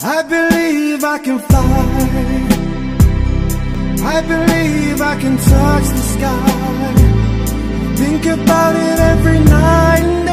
I believe I can fly. I believe I can touch the sky. Think about it every night and